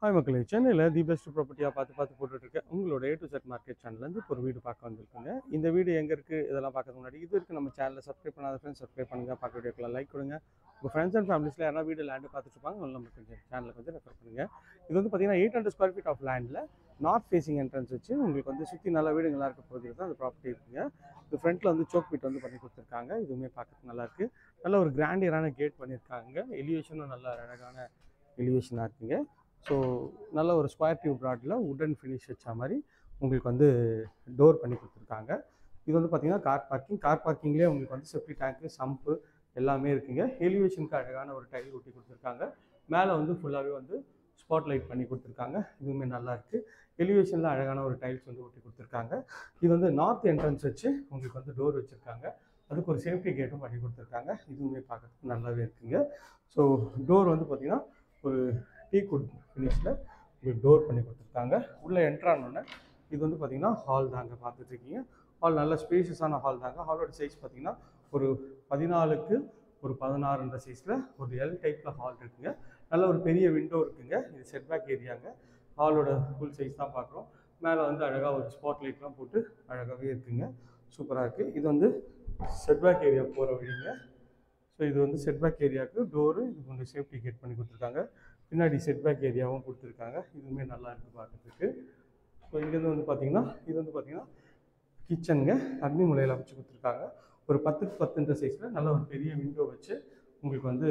Hi மக்களே, சென்னையில் the best ப்ராப்பர்ட்டியாக பார்த்து போட்டுட்ருக்கேன். உங்களோட A to Z மார்க்கெட் சேனல்லேருந்து இப்போ ஒரு வீடு பார்க்க வந்திருக்குங்க. இந்த வீடு எங்கே இருக்குது இதெல்லாம் பார்க்கறதுக்கு முன்னாடி இது வரைக்கும் நம்ம சேனலில் சப்ஸ்கிரைப் பண்ணாத ஃப்ரெண்ட்ஸ் சப்ஸ்கிரைப் பண்ணுங்கள். பார்க்க வீடியோக்கெல்லாம் லைக் கொடுங்க. உங்கள் ஃப்ரெண்ட்ஸ் அண்ட் ஃபேமிலிஸில் யாரா வீடு லேண்டு பார்த்துட்ருப்பாங்க, நம்ம கொஞ்சம் சேனலில் கொஞ்சம் ரெஃபர் பண்ணுங்கள். இது வந்து பார்த்தீங்கன்னா 800 ஸ்கொயர் ஃபீட் ஆஃப் லேண்டில் நார்த் ஃபேசிங் என்ட்ரன்ஸ் வச்சு உங்களுக்கு வந்து சுற்றி நல்ல வீடுங்களாக இருக்க பகுதியில் தான் அந்த ப்ராப்பர்ட்டி இருக்குங்க. இது ஃப்ரண்ட்டில் வந்து சோக் பீட் வந்து பண்ணி கொடுத்துருக்காங்க. இதுவுமே பார்க்கறதுக்கு நல்லாயிருக்கு. நல்ல ஒரு கிராண்டியரான கேட் பண்ணியிருக்காங்க. எலிவேஷனும் நல்ல அழகான எலிவேஷனாக இருக்குங்க. ஸோ நல்ல ஒரு ஸ்கொயர் டியூப் ராட்டில் உடன் ஃபினிஷ் வச்ச மாதிரி உங்களுக்கு வந்து டோர் பண்ணி கொடுத்துருக்காங்க. இது வந்து பார்த்திங்கன்னா கார் பார்க்கிங்லேயே உங்களுக்கு வந்து செப்டி டேங்க்கு, சம்பு எல்லாமே இருக்குங்க. எலிவேஷனுக்கு அழகான ஒரு டைல் ஒட்டி கொடுத்துருக்காங்க. மேலே வந்து ஃபுல்லாகவே வந்து ஸ்பாட் லைட் பண்ணி கொடுத்துருக்காங்க. இதுவுமே நல்லாயிருக்கு. எலிவேஷனில் அழகான ஒரு டைல்ஸ் வந்து ஒட்டி கொடுத்துருக்காங்க. இது வந்து நார்த் என்ட்ரன்ஸ் வச்சு உங்களுக்கு வந்து டோர் வச்சுருக்காங்க. அதுக்கு ஒரு சேஃப்டி கேட்டும் பண்ணி கொடுத்துருக்காங்க. இதுவுமே பார்க்குறதுக்கு நல்லாவே இருக்குங்க. ஸோ டோர் வந்து பார்த்திங்கன்னா ஒரு டீக்குட் ஃபினிஷில் உங்களுக்கு டோர் பண்ணி கொடுத்துருக்காங்க. உள்ளே என்ட்ரானோடனே இது வந்து பார்த்திங்கன்னா ஹால் தாங்க பார்த்துட்ருக்கீங்க. ஹால் நல்ல ஸ்பேஷியஸான ஹால் தாங்க. ஹாலோட சைஸ் பார்த்திங்கன்னா ஒரு 14க்கு ஒரு 16 சைஸில் ஒரு எல் டைப்பில் ஹால் இருக்குங்க. நல்ல ஒரு பெரிய விண்டோ இருக்குங்க. இது செட்பேக் ஏரியாங்க. ஹாலோட ஃபுல் சைஸ் தான் பார்க்குறோம். மேலே வந்து அழகாக ஒரு ஸ்பாட் லைட்லாம் போட்டு அழகாகவே இருக்குங்க. சூப்பராக இருக்குது. இது வந்து செட்பேக் ஏரியா போகிற வழிங்க. ஸோ இது வந்து செட்பேக் ஏரியாவுக்கு டோரு, இது கொஞ்சம் சேஃப்டி கேட் பண்ணி கொடுத்துருக்காங்க. பின்னாடி செட்பேக் ஏரியாவும் கொடுத்துருக்காங்க. இதுவுமே நல்லா இருக்குது பார்க்குறதுக்கு. ஸோ இங்கேருந்து வந்து பார்த்திங்கன்னா இது வந்து பார்த்திங்கன்னா கிச்சனுங்க. அக்னி முலையில் வச்சு கொடுத்துருக்காங்க. ஒரு 10க்கு 10 சைஸில் நல்ல ஒரு பெரிய விண்டோ வச்சு உங்களுக்கு வந்து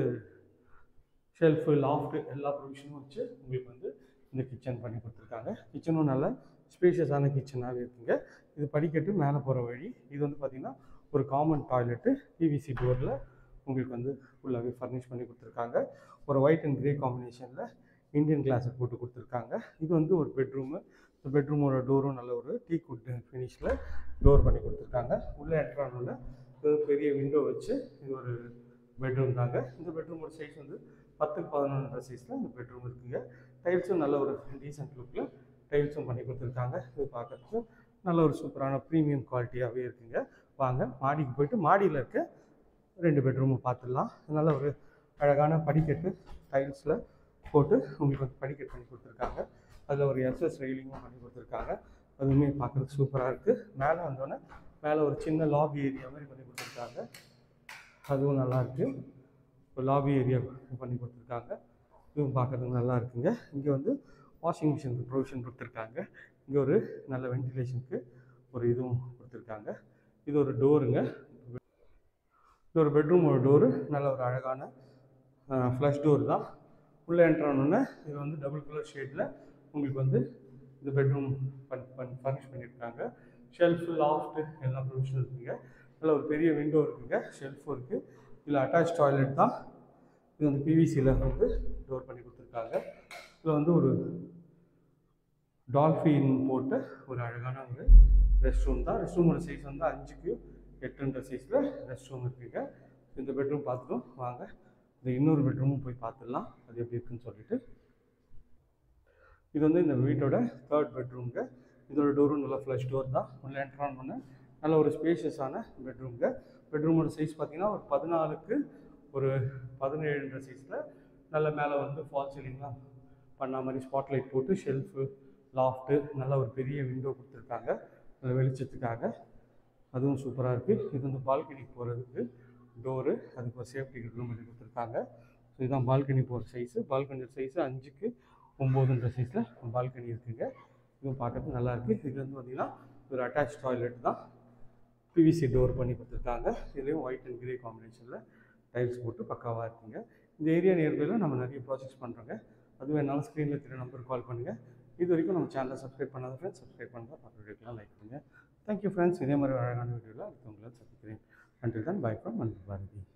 ஷெல்ஃபு, லாஃப்ட்டு எல்லா ப்ரொவிஷனும் வச்சு உங்களுக்கு வந்து இந்த கிச்சன் பண்ணி கொடுத்துருக்காங்க. கிச்சனும் நல்ல ஸ்பேஷியஸான கிச்சனாகவே இருக்குங்க. இது படிக்கட்டு மேலே போகிற வழி. இது வந்து பார்த்திங்கன்னா ஒரு காமன் டாய்லெட்டு PVC டோரில் உங்களுக்கு வந்து ஃபுல்லாகவே ஃபர்னிஷ் பண்ணி கொடுத்துருக்காங்க. ஒரு ஒயிட் அண்ட் க்ரே காம்பினேஷனில் இந்தியன் கிளாஸை போட்டு கொடுத்துருக்காங்க. இது வந்து ஒரு பெட்ரூமு. இந்த பெட்ரூமோட டோரும் நல்ல ஒரு டீக்குட் ஃபினிஷில் டோர் பண்ணி கொடுத்துருக்காங்க. உள்ளே என்ட்ரானோட இது பெரிய விண்டோ வச்சு இது ஒரு பெட்ரூம் தாங்க. இந்த பெட்ரூமோட சைஸ் வந்து 10க்கு 11 சைஸில் இந்த பெட்ரூம் இருக்குங்க. டைல்ஸும் நல்ல ஒரு டீசென்ட் லுக்கில் டைல்ஸும் பண்ணி கொடுத்துருக்காங்க. இது பார்க்குறதுக்கு நல்ல ஒரு சூப்பரான ப்ரீமியம் குவாலிட்டியாகவே இருக்குங்க. வாங்க மாடிக்கு போய்ட்டு மாடியில் இருக்க 2 பெட்ரூமும் பார்த்துடலாம். நல்ல ஒரு அழகான படிக்கட்டு டைல்ஸில் போட்டு உங்களுக்கு வந்து படிக்கட்டு பண்ணி கொடுத்துருக்காங்க. அதில் ஒரு SS ரெயிலிங்கும் பண்ணி கொடுத்துருக்காங்க. அதுவுமே பார்க்குறதுக்கு சூப்பராக இருக்குது. மேலே வந்தோடனே மேலே ஒரு சின்ன லாபி ஏரியா மாதிரி பண்ணி கொடுத்துருக்காங்க. அதுவும் நல்லாயிருக்கு. ஒரு லாபி ஏரியா பண்ணி கொடுத்துருக்காங்க. இதுவும் பார்க்குறதுக்கு நல்லா இருக்குங்க. இங்கே வந்து வாஷிங் மிஷினுக்கு ப்ரொவிஷன் கொடுத்துருக்காங்க. இங்கே ஒரு நல்ல வென்டிலேஷனுக்கு ஒரு இதுவும் கொடுத்துருக்காங்க. இது ஒரு டோருங்க. இது ஒரு பெட்ரூமோட டோரு. நல்ல ஒரு அழகான ஃப்ளஷ் டோர் தான். உள்ளே என்ட்ரானோடனே இது வந்து டபுள் கலர் ஷேடில் உங்களுக்கு வந்து இந்த பெட்ரூம் ஃபர்னிஷ் பண்ணியிருக்காங்க. ஷெல்ஃபு, லாஃப்ட்டு எல்லா ப்ரொவிஷனும் இருக்குங்க. நல்ல ஒரு பெரிய விண்டோ இருக்குங்க. ஷெல்ஃபும் இருக்குது. இதில் அட்டாச் டாய்லெட் தான். இது வந்து PVCயில் வந்து டோர் பண்ணி கொடுத்துருக்காங்க. இதில் வந்து ஒரு டால்ஃபின் போட்டு ஒரு அழகான ஒரு ரெஸ்ட் ரூம் தான். ரெஸ்ட் ரூமோட சைஸ் வந்து 5க்கு 8 சைஸில் ரெஸ்ட் ரூம் இருக்குங்க. இந்த பெட்ரூம் பார்த்துட்டோம். வாங்க இந்த இன்னொரு பெட்ரூமும் போய் பார்த்துடலாம் அது எப்படி இருக்குன்னு சொல்லிட்டு. இது வந்து இந்த வீட்டோட 3rd பெட்ரூம்ங்க. இதோட டோரும் நல்லா ஃப்ளஷ் டோர் தான். உள்ள என்ட்ரான் பண்ண நல்ல ஒரு ஸ்பேஷியஸான பெட்ரூம்ங்க. பெட்ரூமோட சைஸ் பார்த்திங்கன்னா ஒரு 14க்கு ஒரு 17 சைஸில் நல்ல மேலே வந்து ஃபால் சீலிங்லாம் பண்ண மாதிரி ஸ்பாட் லைட் போட்டு ஷெல்ஃபு, லாஃப்ட்டு நல்ல ஒரு பெரிய விண்டோ கொடுத்துருக்காங்க வெளிச்சத்துக்காக. அதுவும் சூப்பராக இருக்குது. இது வந்து பால்கனிக்கு போகிறதுக்கு டோரு, அதுக்கு ஒரு சேஃப்டி ரூம் பண்ணி கொடுத்துருக்காங்க. ஸோ இதுதான் பால்கனி போகிற சைஸு. பால்கனி சைஸு 5க்கு 9 சைஸில் பால்கனி இருக்குங்க. இதுவும் பார்க்கறதுக்கு நல்லாயிருக்கு. இது வந்து பார்த்திங்கன்னா ஒரு அட்டாச் டாய்லெட் தான். PVC டோர் பண்ணி கொடுத்துருக்காங்க. இதுலேயும் ஒயிட் அண்ட் க்ரே காம்பினேஷனில் டைல்ஸ் போட்டு பக்காவாக இருக்குங்க. இந்த ஏரியா நியர்பையில் நம்ம நிறைய ப்ராஜெக்ட்ஸ் பண்ணுறோங்க. அது வேணாலும் ஸ்க்ரீனில் தெரிய நம்பருக்கு கால் பண்ணுங்கள். இது வரைக்கும் நம்ம சேனலை சப்ஸ்கிரைப் பண்ணாத ஃப்ரெண்ட்ஸ் சப்ஸ்கிரைப் பண்ணுங்கள். பக்க வீடியோக்கெலாம் லைக் பண்ணுங்கள். Thank you friends. இதே மாதிரி அழகான வீடியோவில் அடுத்தவங்களை சந்திக்கிறேன். Until then, bye from Manju Bharati.